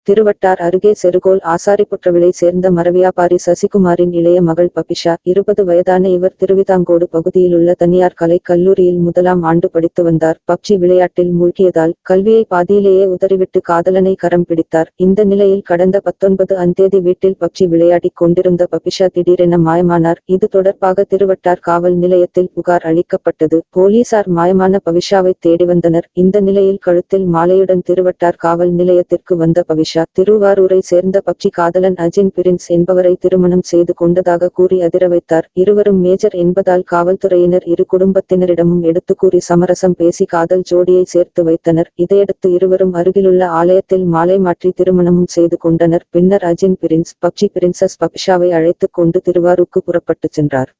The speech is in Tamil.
திருவட்டார் அருகே செருகோல் ஆசாரிப்புற்றவிலை சேர்ந்த மரவியாபாரி சசிகுமாரின் இளைய மகள் பபிஷா 20 வயதான இவர் திருவிதாங்கோடு பகுதியிலுள்ள தனியார் கலைக் கல்லூரியில் முதலாம் ஆண்டு படித்து வந்தார். பப்ஜி விளையாட்டில் மூழ்கியதால் கல்வியை பாதியிலேயே உதறிவிட்டு காதலனை கரம் பிடித்தார். இந்த நிலையில் கடந்த 19 தேதி வீட்டில் பப்ஜி விளையாடிக் கொண்டிருந்த பபிஷா திடீரென மாயமானார். இது தொடர்பாக திருவட்டார் காவல் நிலையத்தில் புகார் அளிக்கப்பட்டது. போலீசார் மாயமான பபிஷாவை தேடி வந்தனர். இந்த நிலையில் கழுத்தில் மாலையுடன் திருவட்டார் காவல் நிலையத்திற்கு வந்த பபிஷா திருவாரூரை சேர்ந்த பப்ஜி காதலன் அஜின் பிரின்ஸ் என்பவரை திருமணம் செய்து கொண்டதாக கூறி அதிர வைத்தார். இருவரும் மேஜர் என்பதால் காவல்துறையினர் இரு குடும்பத்தினரிடமும் எடுத்து கூறி சமரசம் பேசி காதல் ஜோடியை சேர்த்து வைத்தனர். இதையடுத்து இருவரும் அருகிலுள்ள ஆலயத்தில் மாலை மாற்றி திருமணமும் செய்து கொண்டனர். பின்னர் அஜின் பிரின்ஸ் பப்ஜி பிரின்சஸ் பபிஷாவை அழைத்துக் கொண்டு திருவாரூருக்கு புறப்பட்டுச் சென்றார்.